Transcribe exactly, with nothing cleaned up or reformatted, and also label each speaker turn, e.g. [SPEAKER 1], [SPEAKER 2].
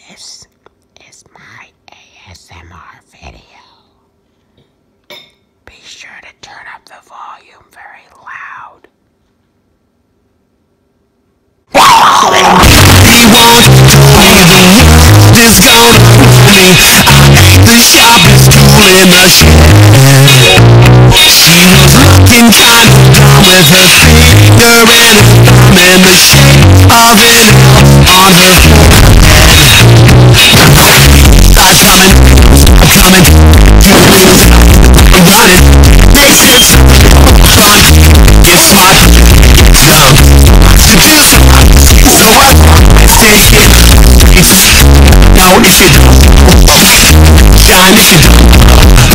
[SPEAKER 1] This is my A S M R video. Be sure to turn up the volume very loud.
[SPEAKER 2] He once told me the world is gonna roll me. I ain't the sharpest tool in the shed. She was looking kind of dumb with her finger and her thumb in the shape of an L on her forehead. Starts coming, I'm coming, you lose, I'm running, makes it fun, get smart, get dumb, confused, so what, take it, you just know if you don't, shine if you don't.